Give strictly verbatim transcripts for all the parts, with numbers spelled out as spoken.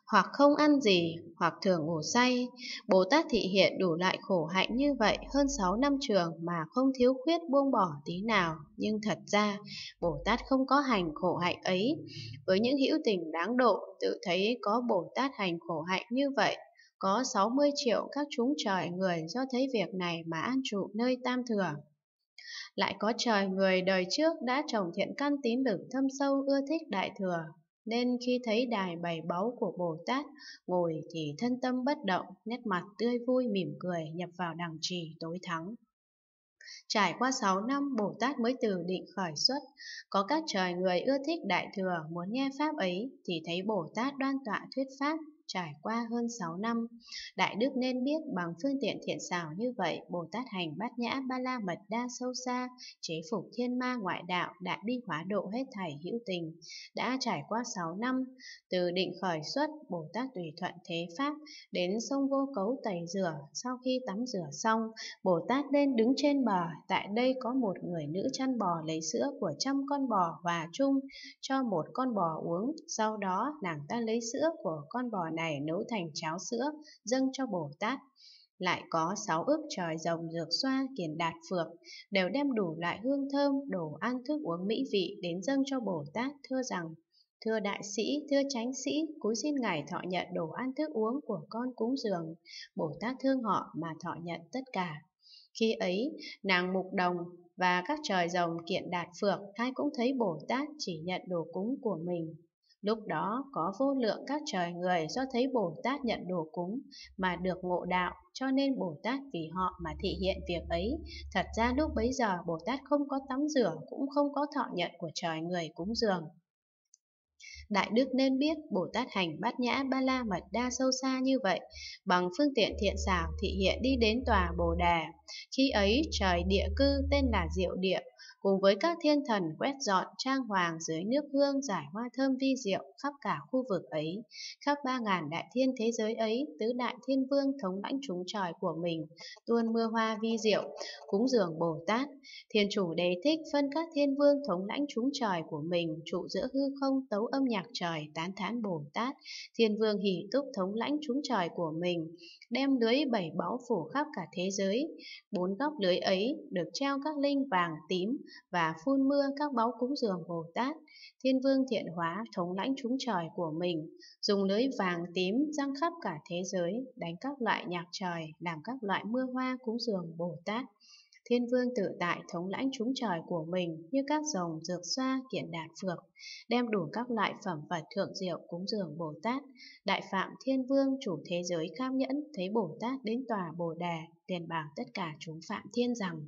hoặc không ăn gì, hoặc thường ngủ say. Bồ Tát thị hiện đủ loại khổ hạnh như vậy hơn sáu năm trường mà không thiếu khuyết buông bỏ tí nào. Nhưng thật ra, Bồ Tát không có hành khổ hạnh ấy. Với những hữu tình đáng độ, tự thấy có Bồ Tát hành khổ hạnh như vậy. Có sáu mươi triệu các chúng trời người do thấy việc này mà an trụ nơi tam thừa. Lại có trời người đời trước đã trồng thiện căn tín lực thâm sâu ưa thích đại thừa, nên khi thấy đài bày báu của Bồ Tát ngồi thì thân tâm bất động, nét mặt tươi vui mỉm cười nhập vào đằng trì tối thắng. Trải qua sáu năm, Bồ Tát mới từ định khởi xuất. Có các trời người ưa thích đại thừa muốn nghe pháp ấy thì thấy Bồ Tát đoan tọa thuyết pháp. Trải qua hơn sáu năm, Đại Đức nên biết bằng phương tiện thiện xảo như vậy, Bồ Tát hành bát nhã ba la mật đa sâu xa, chế phục thiên ma ngoại đạo, đại bi hóa độ hết thảy hữu tình. Đã trải qua sáu năm, từ định khởi xuất, Bồ Tát tùy thuận thế pháp, đến sông Vô Cấu tẩy rửa. Sau khi tắm rửa xong, Bồ Tát lên đứng trên bờ. Tại đây có một người nữ chăn bò lấy sữa của trăm con bò hòa chung cho một con bò uống. Sau đó nàng ta lấy sữa của con bò này nấu thành cháo sữa dâng cho Bồ Tát. Lại có sáu ức trời rồng dược xoa kiền đạt phược đều đem đủ loại hương thơm, đồ ăn thức uống mỹ vị đến dâng cho Bồ Tát, thưa rằng: Thưa đại sĩ, thưa chánh sĩ, cúi xin ngài thọ nhận đồ ăn thức uống của con cúng dường. Bồ Tát thương họ mà thọ nhận tất cả. Khi ấy, nàng Mục Đồng và các trời rồng kiện đạt phược ai cũng thấy Bồ Tát chỉ nhận đồ cúng của mình. Lúc đó có vô lượng các trời người do thấy Bồ Tát nhận đồ cúng mà được ngộ đạo, cho nên Bồ Tát vì họ mà thị hiện việc ấy. Thật ra lúc bấy giờ Bồ Tát không có tắm rửa, cũng không có thọ nhận của trời người cúng dường. Đại Đức nên biết Bồ Tát hành bát nhã ba la mật đa sâu xa như vậy, bằng phương tiện thiện xảo thị hiện đi đến tòa Bồ Đề. Khi ấy trời địa cư tên là Diệu Địa, cùng với các thiên thần quét dọn trang hoàng dưới nước hương giải hoa thơm vi diệu khắp cả khu vực ấy. Khắp ba ngàn đại thiên thế giới ấy, tứ đại thiên vương thống lãnh chúng trời của mình, tuôn mưa hoa vi diệu, cúng dường Bồ Tát. Thiên chủ Đế Thích phân các thiên vương thống lãnh chúng trời của mình, trụ giữa hư không tấu âm nhạc trời tán thán Bồ Tát. Thiên vương Hỷ Túc thống lãnh chúng trời của mình, đem lưới bảy báu phủ khắp cả thế giới. Bốn góc lưới ấy được treo các linh vàng tím và phun mưa các báu cúng dường Bồ Tát. Thiên vương Thiện Hóa thống lãnh chúng trời của mình, dùng lưới vàng tím giăng khắp cả thế giới, đánh các loại nhạc trời, làm các loại mưa hoa cúng dường Bồ Tát. Thiên vương Tự Tại thống lãnh chúng trời của mình như các rồng dược xoa kiện đạt phược, đem đủ các loại phẩm vật thượng diệu cúng dường Bồ Tát. Đại Phạm Thiên Vương chủ thế giới Cam Nhẫn thấy Bồ Tát đến tòa Bồ Đề, liền bảo tất cả chúng Phạm Thiên rằng: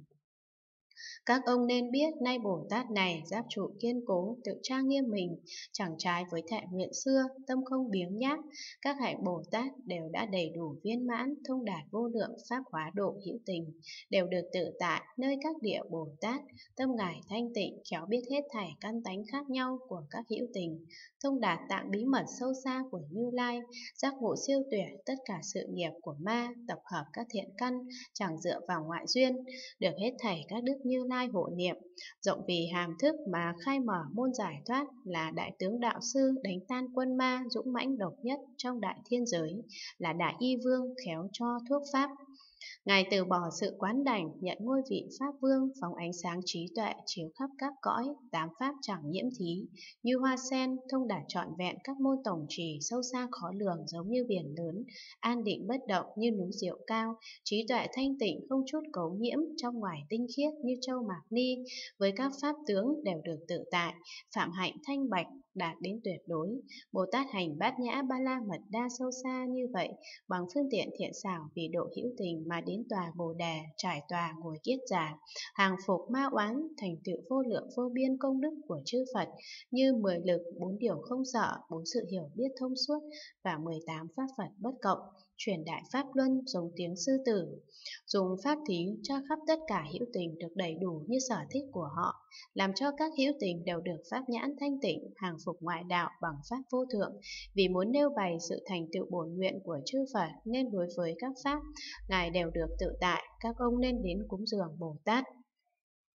Các ông nên biết nay Bồ Tát này giáp trụ kiên cố, tự trang nghiêm mình, chẳng trái với thệ nguyện xưa, tâm không biếng nhác. Các hạnh Bồ Tát đều đã đầy đủ viên mãn, thông đạt vô lượng pháp hóa độ hữu tình, đều được tự tại nơi các địa Bồ Tát. Tâm ngài thanh tịnh, khéo biết hết thảy căn tánh khác nhau của các hữu tình, thông đạt tạng bí mật sâu xa của Như Lai, giác ngộ siêu tuyệt tất cả sự nghiệp của ma, tập hợp các thiện căn, chẳng dựa vào ngoại duyên, được hết thảy các đức Như Lai hộ niệm, rộng vì hàm thức mà khai mở môn giải thoát, là đại tướng đạo sư đánh tan quân ma dũng mãnh độc nhất trong đại thiên giới, là đại y vương khéo cho thuốc pháp. Ngài từ bỏ sự quán đảnh, nhận ngôi vị Pháp Vương, phóng ánh sáng trí tuệ chiếu khắp các cõi, tám pháp chẳng nhiễm thí, như hoa sen, thông đạt trọn vẹn các môn tổng trì sâu xa khó lường giống như biển lớn, an định bất động như núi diệu cao, trí tuệ thanh tịnh không chút cấu nhiễm, trong ngoài tinh khiết như châu Mạc Ni, với các pháp tướng đều được tự tại, phạm hạnh thanh bạch, đạt đến tuyệt đối. Bồ Tát hành bát nhã ba la mật đa sâu xa như vậy, bằng phương tiện thiện xảo vì độ hữu tình mà đến tòa Bồ Đề, trải tòa ngồi kiết giả, hàng phục ma oán, thành tựu vô lượng vô biên công đức của chư Phật, như mười lực, bốn điều không sợ, bốn sự hiểu biết thông suốt và mười tám pháp Phật bất cộng, truyền đại pháp luân giống tiếng sư tử, dùng pháp thí cho khắp tất cả hữu tình được đầy đủ như sở thích của họ, làm cho các hữu tình đều được pháp nhãn thanh tịnh, hàng phục ngoại đạo bằng pháp vô thượng. Vì muốn nêu bày sự thành tựu bổn nguyện của chư Phật nên đối với các pháp ngài đều được tự tại, các ông nên đến cúng dường Bồ Tát.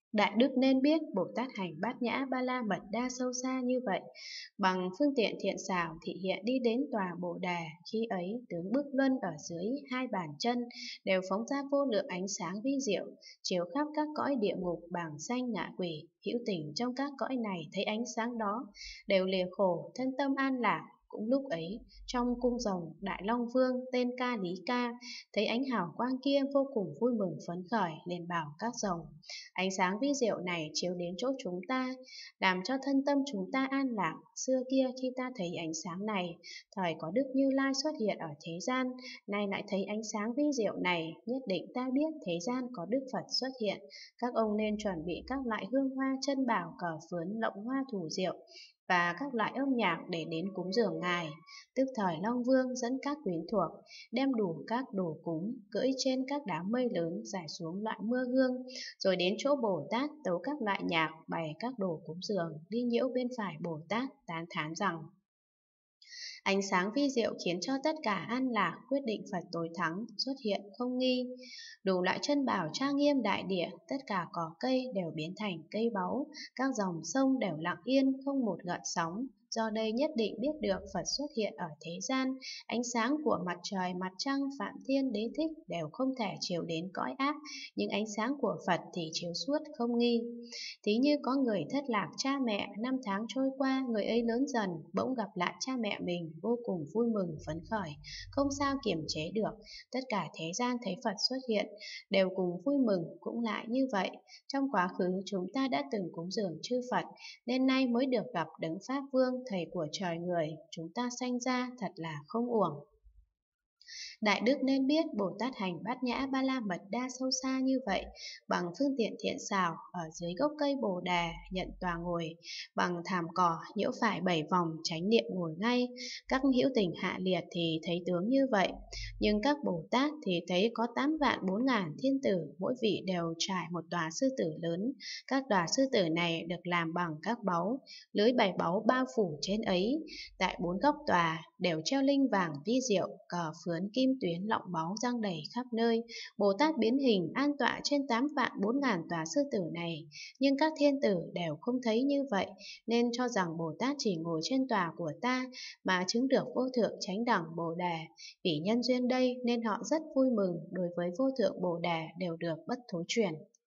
Đại đức nên biết Bồ Tát hành bát nhã ba la mật đa sâu xa như vậy, bằng phương tiện thiện xảo thị hiện đi đến tòa Bồ Đề, khi ấy tướng bước luân ở dưới hai bàn chân đều phóng ra vô lượng ánh sáng vi diệu, chiếu khắp các cõi địa ngục, bảng sanh ngạ quỷ, hữu tình trong các cõi này thấy ánh sáng đó, đều lìa khổ, thân tâm an lạc. Cũng lúc ấy, trong cung rồng Đại Long Vương tên Ca Lý Ca thấy ánh hào quang kia vô cùng vui mừng phấn khởi, liền bảo các rồng: ánh sáng vi diệu này chiếu đến chỗ chúng ta, làm cho thân tâm chúng ta an lạc. Xưa kia khi ta thấy ánh sáng này, thời có Đức Như Lai xuất hiện ở thế gian, nay lại thấy ánh sáng vi diệu này, nhất định ta biết thế gian có Đức Phật xuất hiện. Các ông nên chuẩn bị các loại hương hoa, chân bảo, cờ phướn, lộng hoa, thủ diệu và các loại âm nhạc để đến cúng dường Ngài. Tức thời Long Vương dẫn các quyến thuộc, đem đủ các đồ cúng, cưỡi trên các đám mây lớn, giải xuống loại mưa hương, rồi đến chỗ Bồ Tát tấu các loại nhạc, bày các đồ cúng dường, đi nhiễu bên phải Bồ Tát, tán thán rằng: ánh sáng vi diệu khiến cho tất cả an lạc, quyết định Phật tối thắng, xuất hiện không nghi. Đủ loại chân bảo trang nghiêm đại địa, tất cả cỏ cây đều biến thành cây báu, các dòng sông đều lặng yên, không một gợn sóng. Do đây nhất định biết được Phật xuất hiện ở thế gian, ánh sáng của mặt trời, mặt trăng, Phạm Thiên, Đế Thích đều không thể chiếu đến cõi ác, nhưng ánh sáng của Phật thì chiếu suốt không nghi. Thí như có người thất lạc cha mẹ, năm tháng trôi qua, người ấy lớn dần, bỗng gặp lại cha mẹ mình, vô cùng vui mừng phấn khởi, không sao kiềm chế được. Tất cả thế gian thấy Phật xuất hiện, đều cùng vui mừng. Cũng lại như vậy, trong quá khứ chúng ta đã từng cúng dường chư Phật, nên nay mới được gặp Đấng Pháp Vương, Thầy của trời người, chúng ta sanh ra thật là không uổng. Đại đức nên biết Bồ Tát hành bát nhã ba la mật đa sâu xa như vậy, bằng phương tiện thiện xảo, ở dưới gốc cây Bồ Đề nhận tòa ngồi, bằng thảm cỏ nhiễu phải bảy vòng, chánh niệm ngồi ngay. Các hữu tình hạ liệt thì thấy tướng như vậy, nhưng các Bồ Tát thì thấy có tám vạn bốn ngàn thiên tử, mỗi vị đều trải một tòa sư tử lớn. Các tòa sư tử này được làm bằng các báu, lưới bảy báu bao phủ trên ấy. Tại bốn góc tòa đều treo linh vàng vi diệu, cờ phướn, kim tuyến, lọng báu giăng đầy khắp nơi. Bồ Tát biến hình an tọa trên tám vạn bốn ngàn tòa sư tử này, nhưng các thiên tử đều không thấy như vậy, nên cho rằng Bồ Tát chỉ ngồi trên tòa của ta mà chứng được vô thượng chánh đẳng Bồ Đề. Vì nhân duyên đây nên họ rất vui mừng, đối với vô thượng Bồ Đề đều được bất thối chuyển.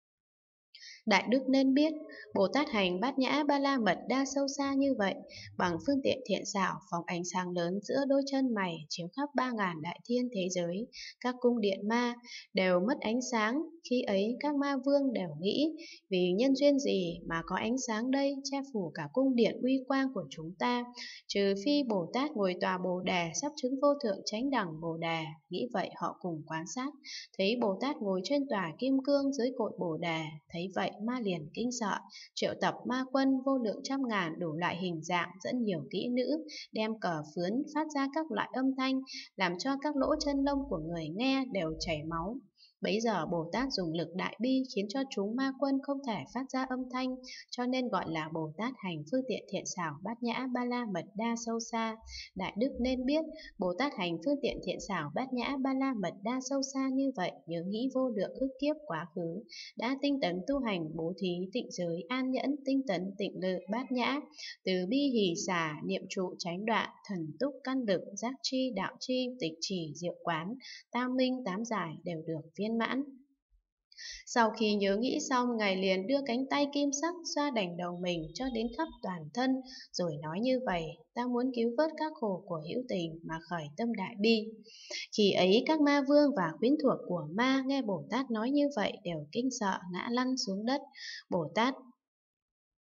Đại đức nên biết Bồ Tát hành bát nhã ba la mật đa sâu xa như vậy, bằng phương tiện thiện xảo, phóng ánh sáng lớn giữa đôi chân mày, chiếu khắp ba ngàn đại thiên thế giới. Các cung điện ma đều mất ánh sáng, khi ấy các ma vương đều nghĩ: vì nhân duyên gì mà có ánh sáng đây che phủ cả cung điện uy quang của chúng ta, trừ phi Bồ Tát ngồi tòa Bồ Đề sắp chứng vô thượng chánh đẳng Bồ Đề. Nghĩ vậy họ cùng quan sát, thấy Bồ Tát ngồi trên tòa kim cương dưới cội Bồ Đề. Thấy vậy ma liền kinh sợ, triệu tập ma quân vô lượng trăm ngàn, đủ loại hình dạng, dẫn nhiều kỹ nữ, đem cờ phướn phát ra các loại âm thanh, làm cho các lỗ chân lông của người nghe đều chảy máu. Bấy giờ Bồ Tát dùng lực đại bi khiến cho chúng ma quân không thể phát ra âm thanh, cho nên gọi là Bồ Tát hành phương tiện thiện xảo bát nhã ba la mật đa sâu xa. Đại đức nên biết Bồ Tát hành phương tiện thiện xảo bát nhã ba la mật đa sâu xa như vậy, nhớ nghĩ vô lượng ức kiếp quá khứ đã tinh tấn tu hành bố thí, tịnh giới, an nhẫn, tinh tấn, tịnh lự, bát nhã, từ bi, hỷ xả, niệm trụ, chánh đoạn, thần túc, căn lực, giác chi, đạo chi, tịch chỉ, diệu quán, tam minh, tám giải đều được viên mãn. Sau khi nhớ nghĩ xong, Ngài liền đưa cánh tay kim sắc xoa đảnh đầu mình cho đến khắp toàn thân, rồi nói như vậy: ta muốn cứu vớt các khổ của hữu tình mà khởi tâm đại bi. Khi ấy các ma vương và quyến thuộc của ma nghe Bồ Tát nói như vậy đều kinh sợ ngã lăn xuống đất. Bồ Tát